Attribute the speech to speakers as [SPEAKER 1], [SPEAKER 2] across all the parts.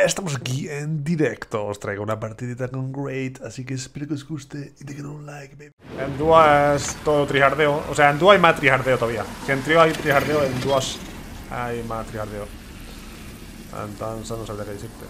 [SPEAKER 1] Estamos aquí en directo. Os traigo una partidita con Great, así que espero que os guste y dejen un like, baby. En dúo es todo trijardeo. O sea, en dúo hay más trijardeo todavía. Si en trío hay trijardeo, en dúos hay más trijardeo. Entonces no sabría qué decirte.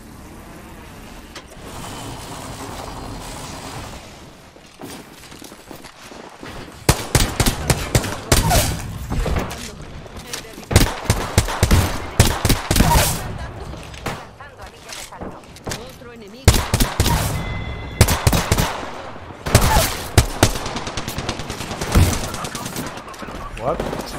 [SPEAKER 1] What?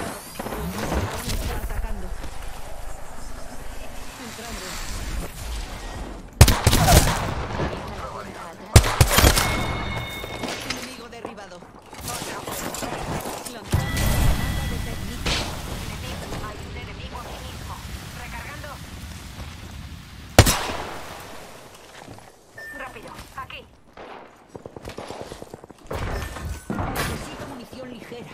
[SPEAKER 2] Enemigo derribado. Hay un enemigo aquí mismo. Recargando. Rápido, aquí. Necesito munición ligera.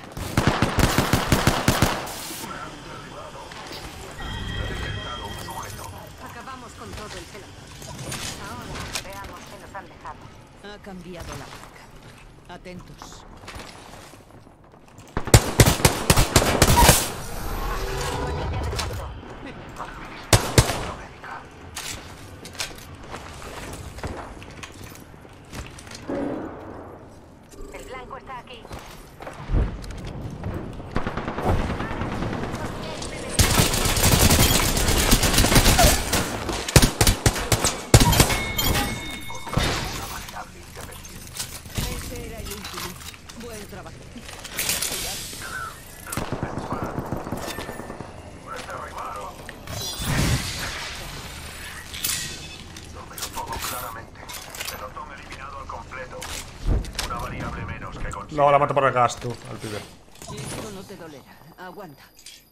[SPEAKER 2] Acabamos con todo el pelotón. Ahora veamos qué nos han dejado. Ha cambiado la marca. Atentos. El blanco está aquí. Ese era el último. Buen trabajo.
[SPEAKER 3] Lo veo todo claramente. Pelotón eliminado al completo. Una variable menos que consigue.
[SPEAKER 1] No, la mato por el gas, tú, al pibe.
[SPEAKER 2] Esto no te dolerá. Aguanta.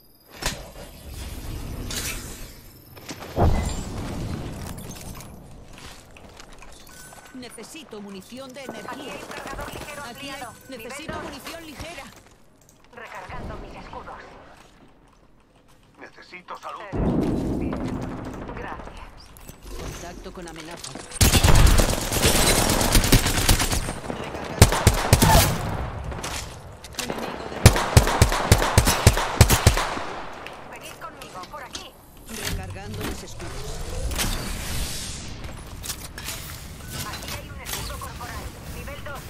[SPEAKER 2] Necesito munición de energía. Aquí hay un cargador ligero ampliado. Necesito munición ligera. Recargando mis escudos.
[SPEAKER 3] Necesito salud.
[SPEAKER 2] Gracias. Contacto con amenaza. Enemigo derribado. Venid conmigo, por aquí. Recargando mis escudos. Aquí hay un escudo corporal. Nivel 2.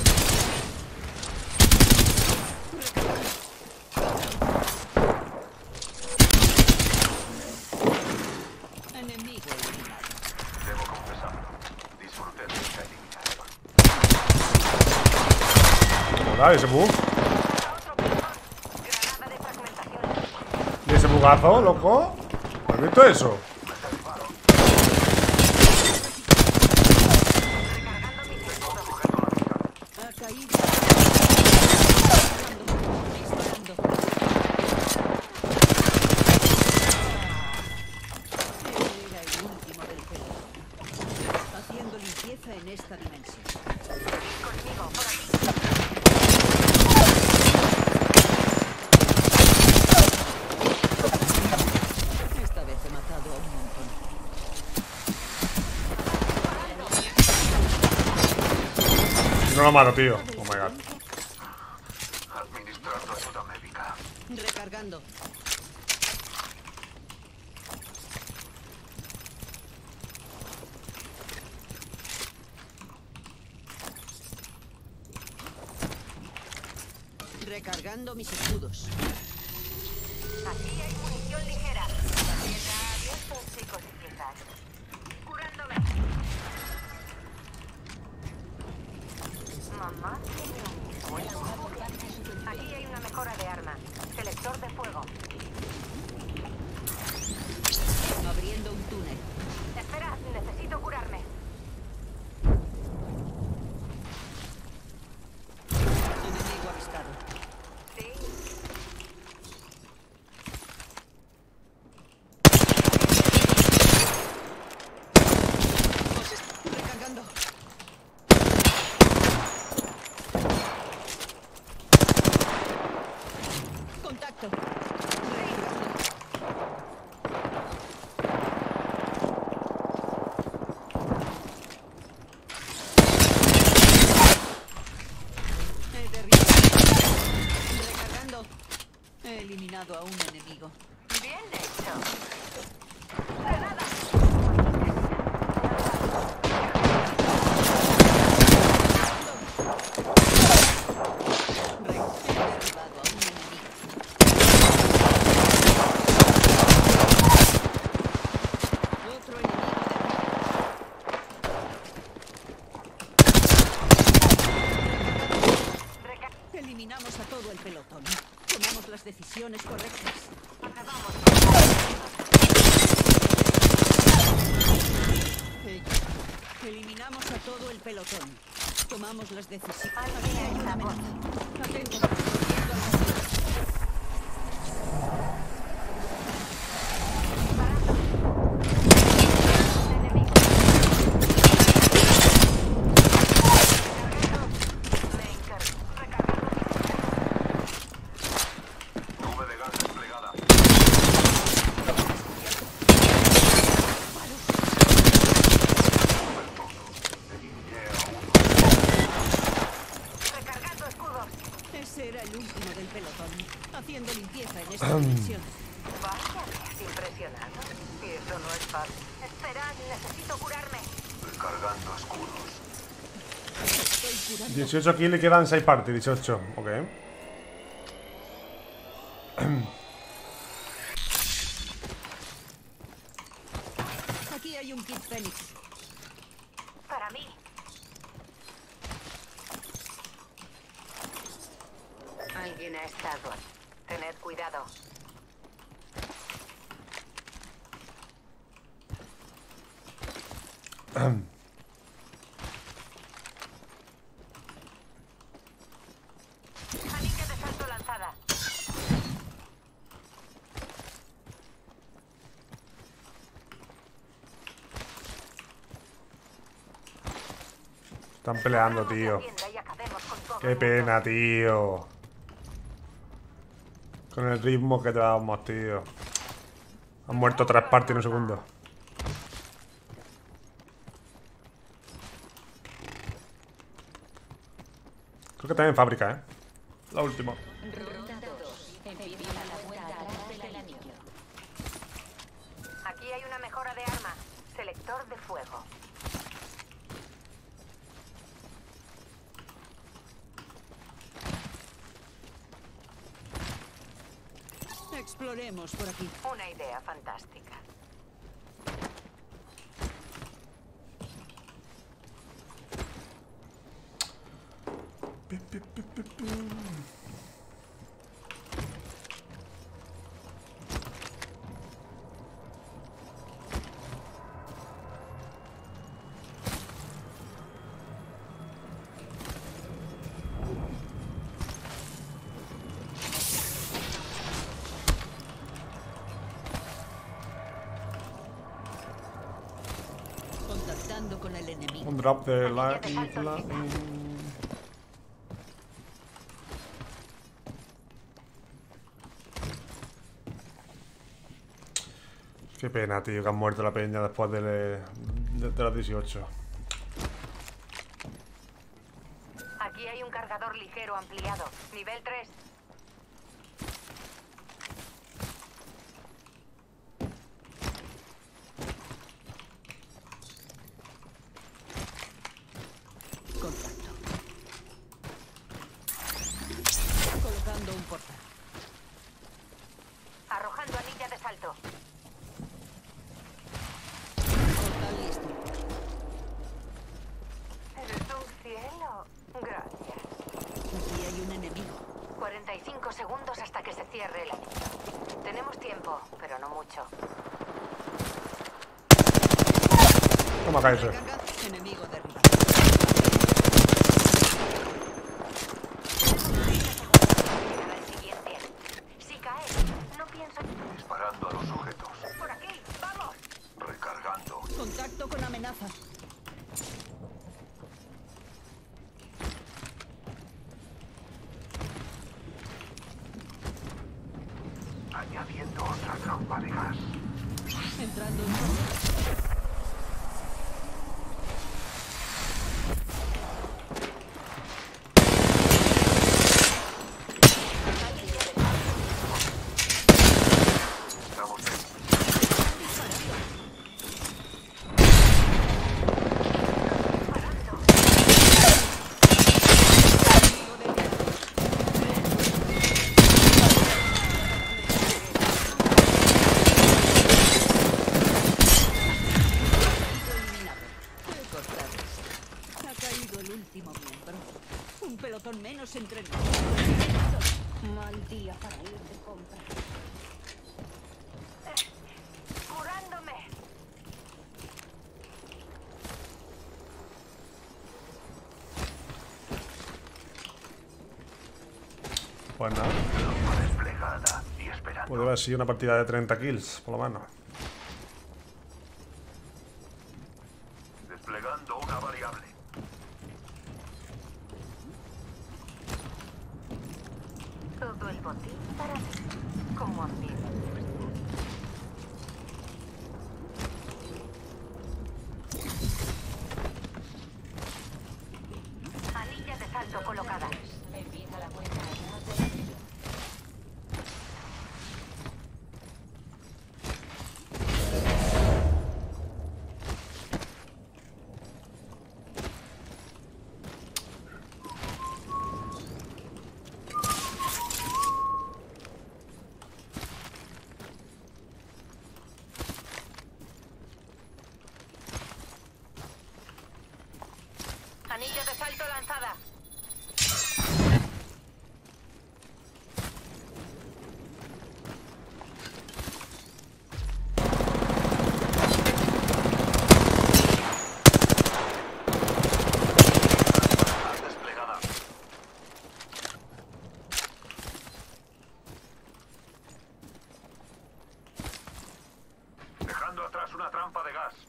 [SPEAKER 2] Enemigo eliminado.
[SPEAKER 3] Debo confesarlo. Disfruté de esta eliminación.
[SPEAKER 1] Hola, ese bug.
[SPEAKER 2] Otro pelotón. Granada de fragmentación.
[SPEAKER 1] ¿Y ese bugazo, loco? ¿Has visto eso?
[SPEAKER 2] Recargando mis escudos. Ha caído. Disparando. Era el último del pelotón. Haciendo limpieza en esta dimensión. Conmigo, por aquí. Esta vez he matado a un montón.
[SPEAKER 1] No lo mato, tío. Oh my god.
[SPEAKER 3] Administrando ayuda médica.
[SPEAKER 2] Recargando. Recargando mis escudos. Aquí hay munición ligera. Tarjeta abierta, chicos y chicas. Curándome. Mamá tiene un buena. Aquí hay una mejora de arma. Selector de fuego. Abriendo un túnel. Espera, necesito curarme. Enemigo avistado. Sí. eliminado a un enemigo.
[SPEAKER 4] Bien hecho.
[SPEAKER 2] Derribado a un enemigo. Otro enemigo derribado. Eliminamos a todo el pelotón. Tomamos las decisiones correctas. Eliminamos a todo el pelotón. Tomamos las decisiones. Aquí hay una amenaza. Atentos.
[SPEAKER 3] Nube de gas desplegada.
[SPEAKER 4] Recargando escudos.
[SPEAKER 2] Ese era el último del pelotón. Haciendo limpieza en esta dimensión.
[SPEAKER 4] Vaya, me has impresionado. Y eso no es fácil. Esperad, necesito curarme.
[SPEAKER 3] Recargando escudos.
[SPEAKER 2] Estoy curando.
[SPEAKER 1] 18 kills, le quedan 6 parties. 18, ok.
[SPEAKER 2] Aquí hay un kit Fénix.
[SPEAKER 4] Para mí. Alguien ha estado aquí. Tened cuidado. Anilla de salto lanzada.
[SPEAKER 1] Están peleando,
[SPEAKER 4] Abramos
[SPEAKER 1] tío.
[SPEAKER 4] la tienda y acabemos con todo
[SPEAKER 1] Qué
[SPEAKER 4] el mundo.
[SPEAKER 1] pena, tío. Con el ritmo que llevamos, tío. Han muerto 3 parties en un segundo. Creo que también en fábrica, ¿eh? La última.
[SPEAKER 4] Aquí hay una mejora de arma. Selector de fuego.
[SPEAKER 2] Exploremos por aquí.
[SPEAKER 4] Una idea fantástica.
[SPEAKER 2] Contactando con el enemigo.
[SPEAKER 1] Un drop de lightning. Qué pena, tío, que han muerto la peña después de las 18.
[SPEAKER 4] Aquí hay un cargador ligero ampliado. Nivel 3.
[SPEAKER 2] Contacto. Colocando un portal.
[SPEAKER 4] Arrojando anilla de salto.
[SPEAKER 2] Portal listo.
[SPEAKER 4] Eres un cielo. Gracias.
[SPEAKER 2] Aquí hay un enemigo.
[SPEAKER 4] 45 segundos hasta que se cierre el anillo. Tenemos tiempo, pero no mucho.
[SPEAKER 1] Toma, Kaiser.
[SPEAKER 2] Recarga. Enemigo derribado.
[SPEAKER 4] Llegará el siguiente. Si cae, no pienso...
[SPEAKER 3] Disparando a los sujetos.
[SPEAKER 4] Por aquí, vamos.
[SPEAKER 3] Recargando.
[SPEAKER 2] Contacto con amenaza.
[SPEAKER 3] Añadiendo otra trampa de gas.
[SPEAKER 2] Entrando en portal.
[SPEAKER 1] Pues nada.
[SPEAKER 3] Tropa desplegada y esperando.
[SPEAKER 1] Puede haber sido una partida de 30 kills, por lo menos.
[SPEAKER 3] Desplegando una variable.
[SPEAKER 4] Todo el botín para mí. Como amigo. Anillas de salto colocadas. Empieza la cuenta atrás de... Anillas de salto lanzada.
[SPEAKER 3] Desplegada. Dejando atrás una trampa de gas.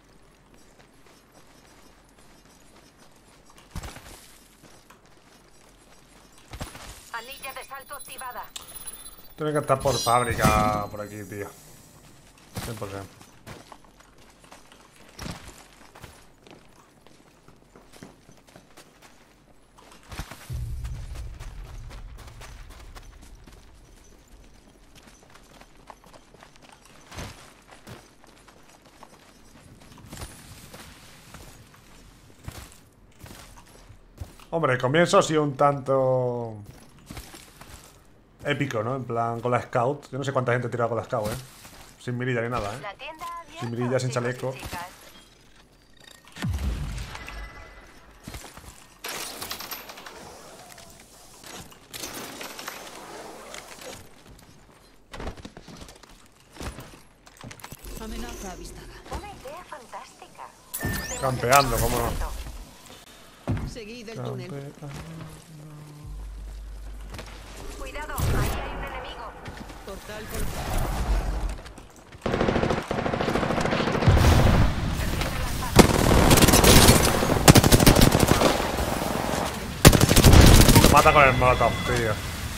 [SPEAKER 4] Anilla de salto activada.
[SPEAKER 1] Tiene que estar por fábrica por aquí, tío. 100%. Hombre, el comienzo ha sido un tanto épico, ¿no? En plan, con la Scout. Yo no sé cuánta gente ha tirado con la Scout, ¿eh? Sin mirilla ni nada, ¿eh?
[SPEAKER 4] La tienda abierta,
[SPEAKER 1] Sin mirilla, sin
[SPEAKER 4] chicos y
[SPEAKER 1] chaleco.
[SPEAKER 4] chicas.
[SPEAKER 2] Amenaza avistada.
[SPEAKER 4] Una idea fantástica.
[SPEAKER 1] Campeando, cómo no.
[SPEAKER 2] Seguid el túnel.
[SPEAKER 4] Cuidado, ahí hay un enemigo.
[SPEAKER 2] Portal colocado.
[SPEAKER 1] Lo mata con el molotov, tío.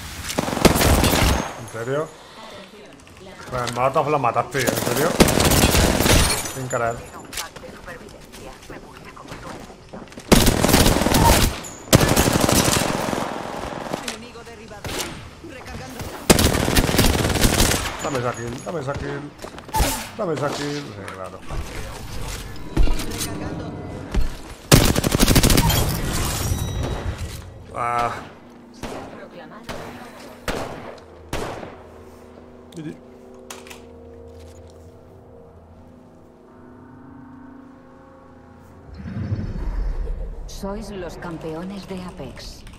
[SPEAKER 1] ¿En serio? Con el molotov lo matas, tío. ¿En serio? Sin querer.
[SPEAKER 4] Un pack de supervivencia. Me gusta como tú eres.
[SPEAKER 2] Enemigo derribado. Recargando.
[SPEAKER 1] Dame esa kill, dame esa kill. Dame esa kill. Sí, claro.
[SPEAKER 2] Recargando.
[SPEAKER 1] Ah.
[SPEAKER 4] Proclamado.
[SPEAKER 1] GG.
[SPEAKER 5] Sois los campeones de Apex.